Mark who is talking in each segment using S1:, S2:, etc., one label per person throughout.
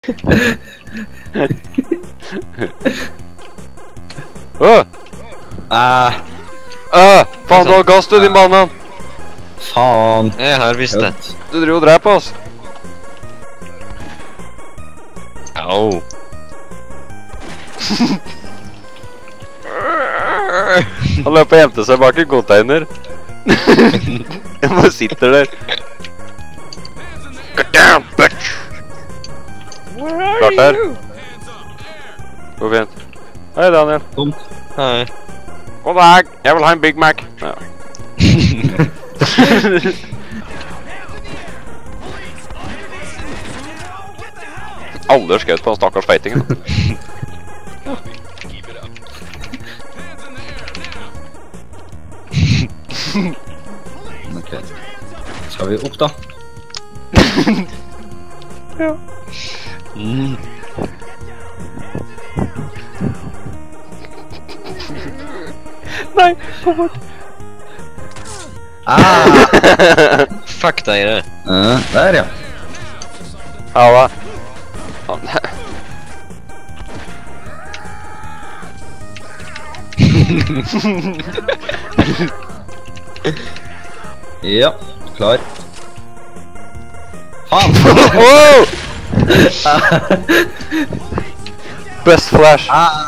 S1: Faen, du har gass du, din banan.
S2: Faen.
S3: Jeg har visst det.
S1: Du driver og dreper oss.
S3: Au.
S1: Han løper og gjemte seg bak en container. Jeg bare sitter der. Get down, bitch! Klart her. Går fint. Hei, Daniel.
S2: Tomt.
S3: Hei.
S1: God dag, jeg vil ha en Big Mac. Ja. Alle skjøt på den stakkars feitingen.
S2: Ok. Skal vi opp da?
S1: Ja. Nei, kom bort.
S3: Fuck deg det.
S2: Der ja.
S1: Halla.
S2: Ja, klar. Faen!
S1: Wow! Best flash.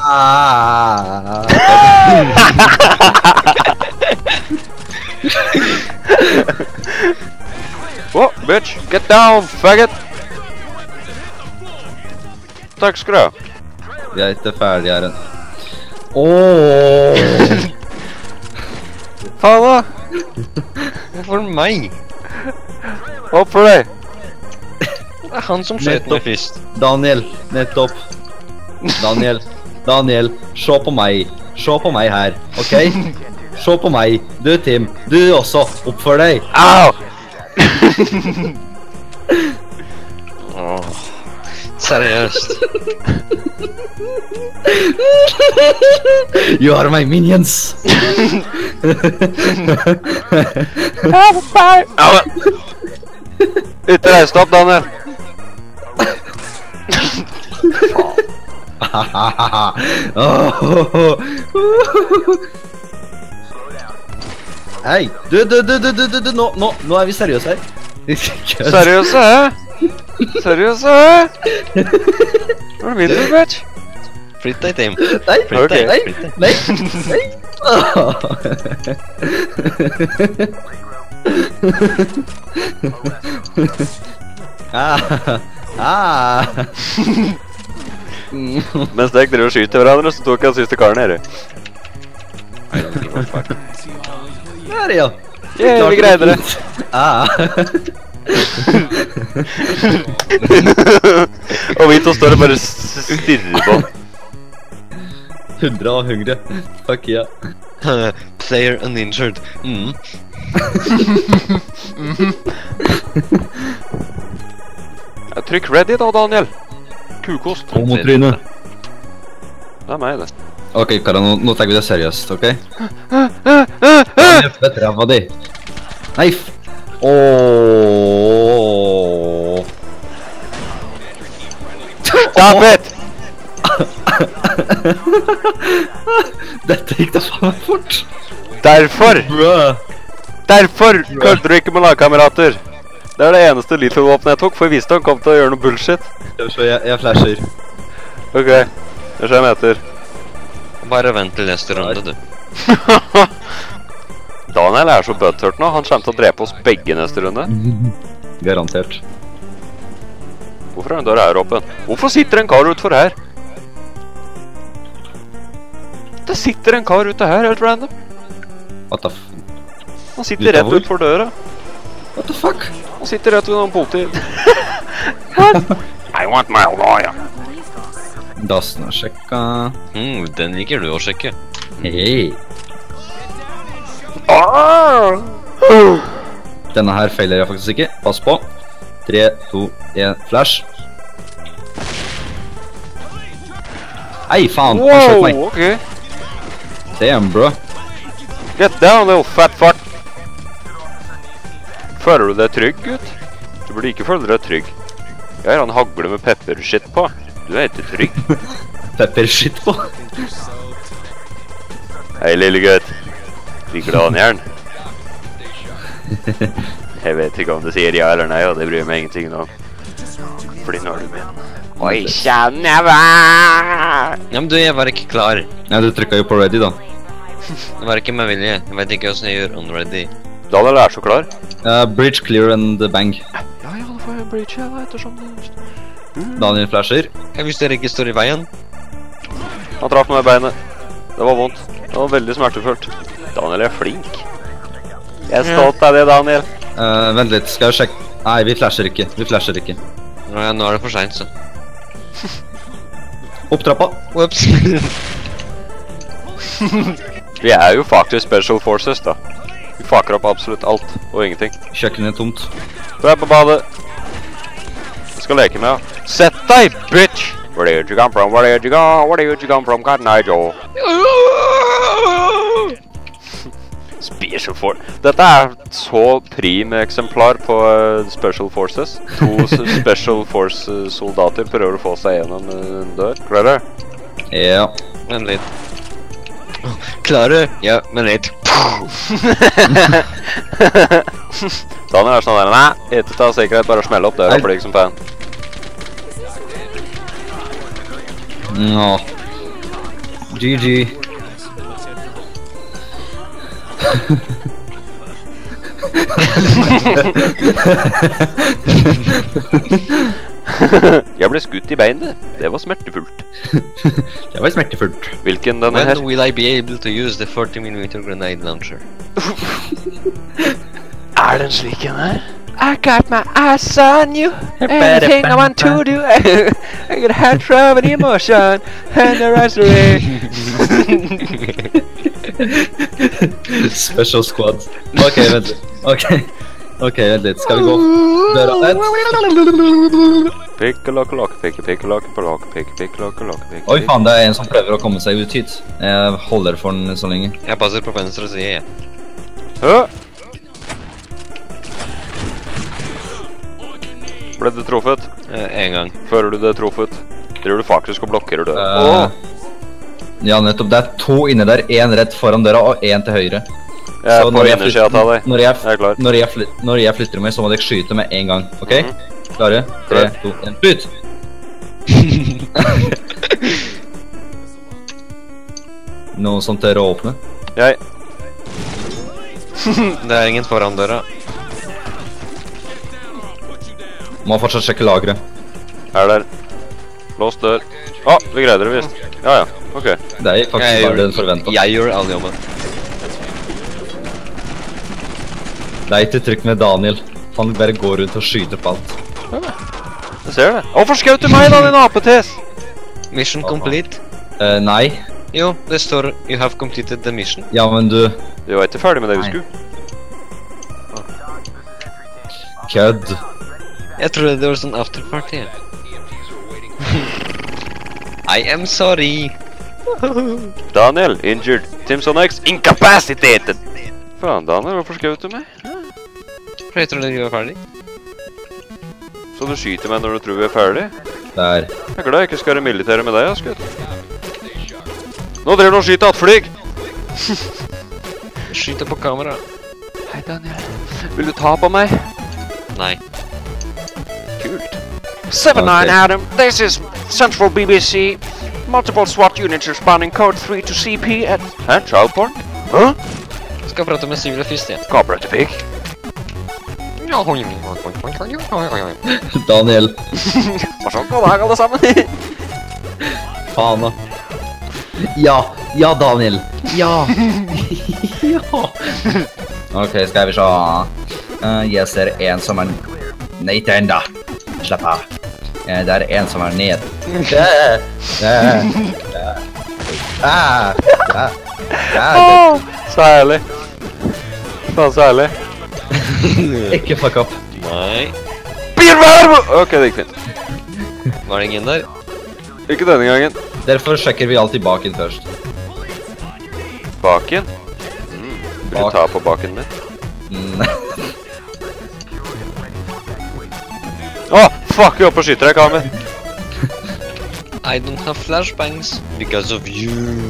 S1: Whoa, bitch, get down, faggot! Takk skal du ha.
S2: Vi er ikke ferdig her enn. Åååå!
S1: Faen da!
S3: Hvorfor meg?
S1: Opp for deg!
S3: Det er han som skjøt meg først.
S2: Daniel, nettopp. Daniel, Daniel, se på meg. Se på meg her, ok? Se på meg. Du, Tim, du også. Oppfør deg.
S1: Au!
S3: Åh, seriøst.
S2: You are my minions.
S1: Au! Ytterreist opp, Daniel.
S2: Hei, du, nå er vi seriøse her.
S1: Seriøse, hæ? Seriøse, hæ? Hva er det mindre, bitch?
S3: Flytt deg, Tim.
S2: Nei,
S3: Flytt deg,
S2: nei,
S3: flytt deg.
S2: nei.
S1: Mens dere driver og skyter hverandre, så tok jeg siste karen nede.
S2: Der, ja.
S1: Yeah, vi greide det. Og vi to står og bare stirrer på.
S2: 100 og 100. Fuck ja.
S3: Player uninjured.
S1: Trykk ready da, Daniel. Kukost.
S2: Homotryne.
S1: Det er meg, det.
S2: Ok, Kara, nå tar vi det seriøst, ok? Daniel, fett ræva di. Nei,
S1: Stop it!
S2: Dette gikk da faen meg fort.
S1: Derfor
S2: Bruh.
S1: kødder du ikke med lagkamerater. Det er det eneste lethal-våpenet jeg tok, for jeg visste han kom til å gjøre noe bullshit.
S2: Jeg flasher.
S1: Ok, det skjer med etter.
S3: Bare vent til neste runde, du.
S1: Daniel er så butthurt nå, han kommer til å drepe oss begge neste runde.
S2: Garantert.
S1: Hvorfor er den døra her åpen? Hvorfor sitter en kar utfor her? Det sitter en kar ute her, helt random.
S2: What the f...
S1: Han sitter rett utfor døra.
S2: What the fuck?
S1: Han sitter rett ved noen politi. I want my lawyer.
S2: Dassen er sjekka.
S3: Den liker du å sjekke.
S2: Hei. Denne her feiler jeg faktisk ikke. Pass på. 3, 2, 1, flash. Ei, faen. Han skjøt meg.
S1: Wow, ok.
S2: Damn, bro.
S1: Get down, little fat fuck. Føler du deg trygg, gutt? Du burde ikke føle deg trygg. Jeg har en hagle med peppershit på. Du er ikke trygg.
S2: Peppershit på.
S1: Hei, lille gutt. Liker du håndjern? Jeg vet ikke om du sier ja eller nei, og det bryr meg ingenting om. Fordi nå er du min. Oi, kjenneva!
S3: Ja, men du, jeg var ikke klar.
S2: Ja, du trykket jo på ready da.
S3: Det var ikke med vilje. Jeg vet ikke hvordan jeg gjør unready.
S1: Daniel er så klar.
S2: Bridge clear and bang.
S1: Ja, da får jeg en bridge, ja, ettersom det.
S2: Daniel flasher.
S3: Jeg hvis dere ikke står i veien.
S1: Han traff meg i beinet. Det var vondt. Det var veldig smertefullt. Daniel er flink. Jeg er stolt av det, Daniel.
S2: Vent litt, skal jeg sjekke? Nei, vi flasher ikke. Vi flasher ikke.
S3: Nå er det for sent, så.
S2: Opp trappa.
S3: Whoops.
S1: Vi er jo faktisk Special Forces, da. Vi fucker opp absolutt alt og ingenting.
S2: Kjøkkenet er tomt.
S1: Du er på badet. Jeg skal leke med deg. Sett deg, bitch! Where did you come from? Where did you go? Where did you come from, Cotton Eye Joe? Special Force. Dette er så prim eksemplar på Special Forces. 2 Special Force soldater prøver å få seg gjennom en dør. Klarer du?
S2: Ja.
S3: Men litt. Klarer? Ja, men litt.
S1: Daniel er sånn der, nei, ikke ta sikkerhet, bare smelle opp døra for deg som fan.
S2: Nå. GG.
S1: Jeg ble skutt i beinet. Det var smertefullt.
S2: Det var smertefullt.
S1: Hvilken denne her?
S3: When will I be able to use the 40mm grenade launcher?
S1: Er den slik en her? I got my eyes on you. Anything I want to do. I got a heart throb and emotion. And the rest of it.
S2: Special squad. Ok, vent litt. Ok, vent litt. Skal vi gå døra ned?
S1: Pikkelokkelokk, pikkelokkelokk, pikkelokkelokk.
S2: Oi faen, det er en som prøver å komme seg ut hit. Jeg holder for den så lenge.
S3: Jeg passer på venstre side, jeg.
S1: Hø! Ble du truffet?
S3: En gang.
S1: Fører du det truffet? Driver du faktisk og blokkerer døra?
S2: Ja, nettopp. Det er 2 inne der. 1 rett foran døra og 1 til høyre.
S1: Jeg er på innersida av deg.
S2: Når
S1: Jeg er klar.
S2: jeg flytter meg, så må dere skyte med en gang. Ok? Klare? 3, 2, 1, flytt! Noen som tør å åpne?
S1: Jeg.
S3: Det er ingen foran døra.
S2: Må fortsatt sjekke lagret.
S1: Er der. Låst dør. Vi greide det visst. Ja, ok.
S2: Det er faktisk bare det du forventer.
S3: Jeg gjør all jobben.
S2: Det er ikke trykk med Daniel. Han bare går rundt og skyter på alt.
S1: Jeg ser det. Hvorfor skjøt du meg da, din apetes?
S3: Mission complete.
S2: Nei.
S3: Jo, det står you have completed the mission.
S2: Ja, men du...
S1: Du var ikke ferdig med det vi skulle.
S2: Kødd.
S3: Jeg trodde det var sånn afterparty. I am sorry.
S1: Daniel, injured. Timson X, incapacitated. Faen, Daniel, hvorfor skjøt du meg?
S3: For jeg trodde vi var ferdig.
S1: Så du skyter meg når du tror vi er ferdig?
S2: Der.
S1: Jeg er glad jeg ikke skal være militære med deg, skutt. Nå driver du og skyter et flyg!
S3: Skyter på kamera.
S1: Hei, Daniel. Vil du ta på meg?
S3: Nei.
S1: Kult.
S4: 7-9 Adam, this is Central BBC. Multiple SWAT units responding code 3 to CP at...
S1: Hæ? Child porn? Hæ?
S3: Skal prate med sivile først, ja.
S1: Kabler til pik.
S2: Daniel.
S1: Hva sånn god dag, alle sammen?
S2: Faen da. Ja, Daniel. Ja. Ja. Ok, skal vi se. Jeg ser en som er... Nei, til enda. Slapp av. Det er en som er ned.
S1: Så herlig. Faen, så herlig.
S2: Ikke fuck up.
S3: Nei.
S1: Bilverbo! Ok, det gikk fint.
S3: Var det ingen der?
S1: Ikke denne gangen.
S2: Derfor sjekker vi alltid baken først.
S1: Baken? Vil du ta på baken min? fucker opp og skyter deg, Kamil.
S3: I don't have flashbangs because of you.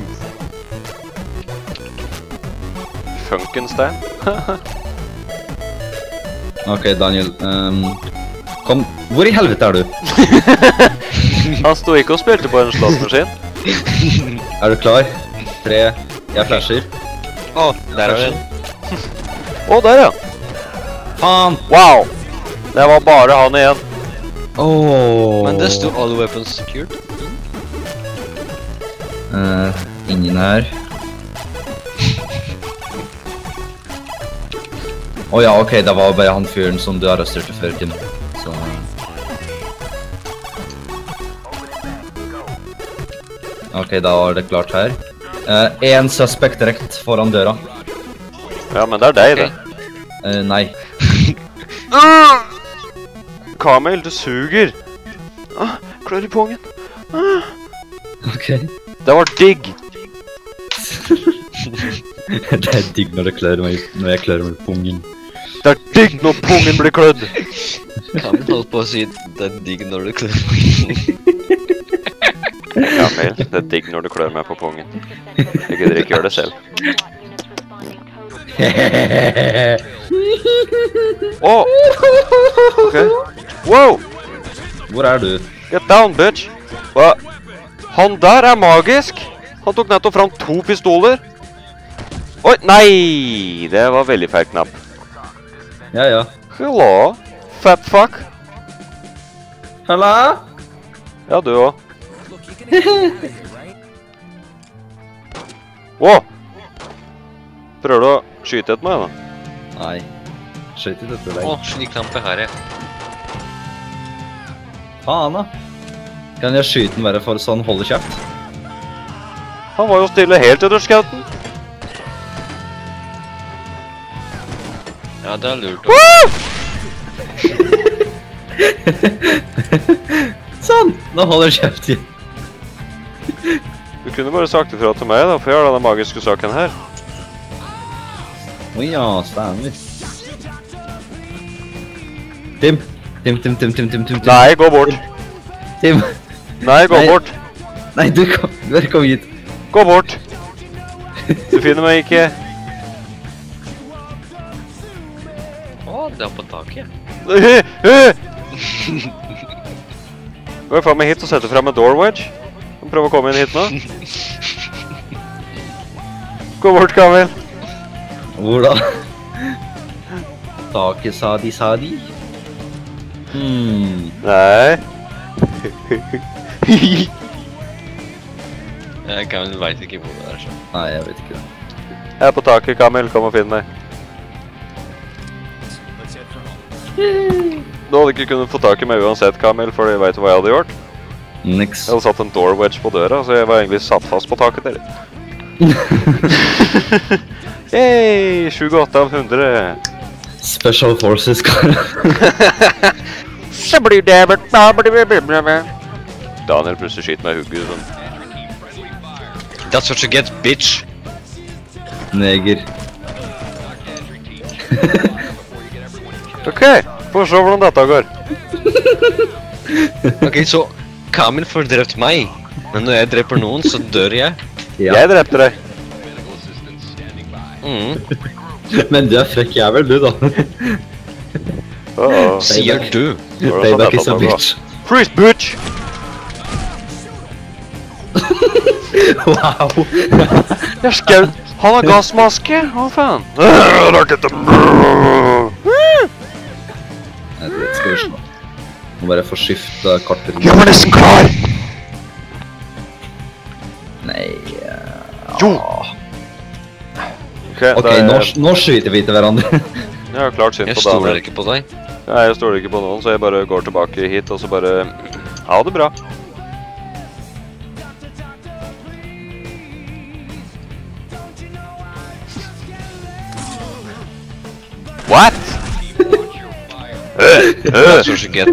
S1: Funkenstein.
S2: Ok, Daniel. Kom. Hvor i helvete er du?
S1: Han sto ikke og spilte på en slåssmaskin.
S2: Er du klar? 3. Jeg flasher.
S3: Å, der er den.
S1: Å, der ja.
S2: Faen!
S1: Wow. Det var bare han igjen.
S2: Åh.
S3: Men det sto all weapons secured.
S2: Ingen her. Ja, ok, det var bare han fyren som du arresterte før, Tim. Så... Ok, da var det klart her. En suspekt rekt foran døra.
S1: Ja, men det er deg, det.
S2: Nei.
S1: Kamil, du suger. Klør i pungen.
S2: Ok.
S1: Det var digg.
S2: Det er digg når jeg klør meg i pungen.
S1: Det er digg når pungen blir klødd.
S3: Kan vi holde på å si det er digg når du klør.
S1: Kamil, det er digg når du klør meg på pungen. Jeg gidder ikke gjøre det selv. Åh! Ok. Wow!
S2: Hvor er du?
S1: Get down, bitch! Hva? Han der er magisk! Han tok nettopp fram 2 pistoler. Oi, nei! Det var veldig feil knapp.
S2: Ja.
S1: Hello, fat fuck.
S2: Halla?
S1: Ja, du også. Wow! Prøver du å skyte etter meg, da?
S2: Nei. Skjøt ikke etter
S3: Å,
S2: deg.
S3: sliklampe her, ja.
S2: Faen da. Kan jeg skyte den bare for sånn holde kjeft?
S1: Han var jo stille helt under skauten.
S3: Ja, det er lurt.
S2: Sånn! Nå holder jeg kjeft igjen.
S1: Du kunne bare sagt ifra til meg, da, for jeg har denne magiske saken her.
S2: Ja, stemmer. Tim.
S1: Nei, gå bort.
S2: Tim.
S1: Nei, gå
S2: Nei.
S1: bort.
S2: Nei, du bare kom hit.
S1: Gå bort. Du finner meg ikke.
S3: Å, det er på taket.
S1: Gå faen meg hit og sette frem en door wedge. Prøv å komme inn hit nå. Gå bort, Kamil.
S2: Hvor da? Taket, sa de.
S1: Nei.
S3: Jeg vet ikke hvor det er, så.
S2: Nei, jeg vet ikke det.
S1: Jeg er på taket, Kamil. Kom og finn meg. Du hadde ikke kunnet få tak i meg uansett, Kamil, for du vet hva jeg hadde gjort.
S2: Niks.
S1: Jeg hadde satt en door wedge på døra, så jeg var egentlig satt fast på taket der. Hei, 28 av 100.
S2: Special Forces.
S1: Daniel plutselig skyter meg i hugget sånn.
S3: That's what you get, bitch.
S2: Neger.
S1: Ok, får se hvordan dette går.
S3: Ok, så Kamil får drept meg. Men når jeg dreper noen, så dør jeg.
S2: Ja.
S1: Jeg drepte deg.
S2: Men du er frekk jævel, du da.
S3: Sier du.
S2: Payback is a bitch.
S1: Freeze, bitch!
S2: Wow.
S1: Jeg skjøt. Han har gassmaske. Hva faen?
S2: Nei, det skal vi slå. Må bare få skifte karter.
S1: Jeg var nesten klar!
S2: Nei,
S1: Jo!
S2: Ok, nå skyter vi til hverandre.
S1: Jeg har klart synd
S3: Jeg
S1: på
S3: stoler
S1: Daniel.
S3: ikke på deg.
S1: Nei, jeg stoler ikke på noen, så jeg bare går tilbake hit, og så bare... Ha det bra. What?
S3: That's what you get.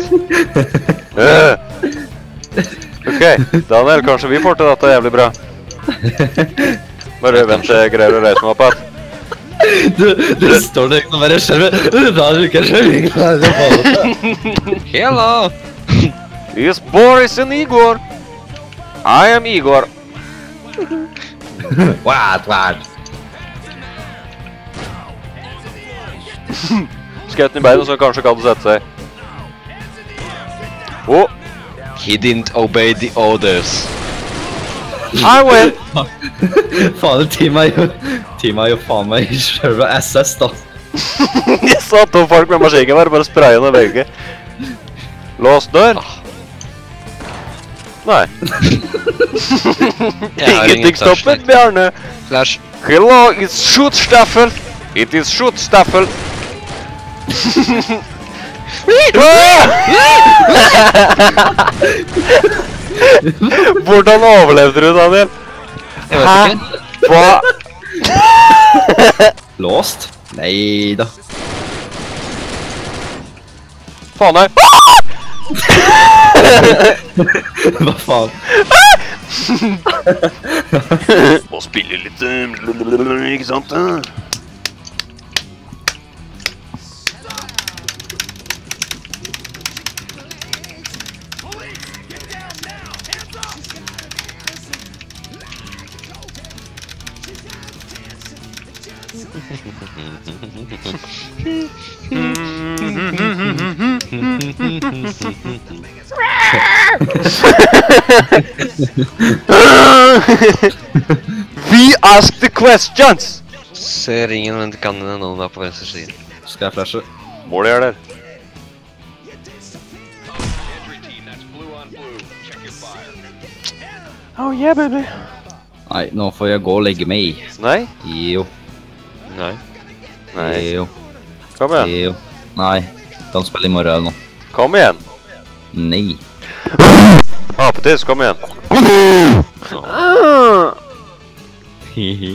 S1: Ok, Daniel, kanskje vi får til dette jævlig bra. Bare vent til jeg greier å reise meg opp her.
S2: Du står der ikke noe bare skjelvet. Da er du ikke skjelvet.
S3: Hello!
S1: Is Boris and Igor. I am Igor.
S2: What?
S1: Skjøt den i beina så kanskje kan sette seg. Oh,
S3: He didn't obey the orders.
S1: I win.
S2: Faen, team er jo faen meg i selve SS, da.
S1: Jeg sa to folk med maskinen var bare spraye ned begge. Lås dør. Nei. Ingenting stopper, Bjarne.
S3: Flash.
S1: Hello, it's shoot-staffel. It is shoot-staffel. Hvordan overlevde du, Daniel?
S3: Jeg vet ikke.
S1: Hva?
S2: Låst? Nei da.
S1: Faen her.
S2: Hva faen?
S1: Må spille litt, ikke sant? We ask the questions!
S3: Se ringen med kannene nå da på venstre side.
S2: Skal jeg flashe?
S1: Målet er der. Oh yeah, baby.
S2: Nei, nå får jeg gå og legge meg.
S1: Nei?
S2: Jo.
S3: Nei.
S1: Nei.
S2: Jo.
S1: Kom igjen.
S2: Jo. Nei. Kan spille i morgen nå.
S1: Kom igjen.
S2: Nei.
S1: Apetiss, kom igjen.
S2: Hihi.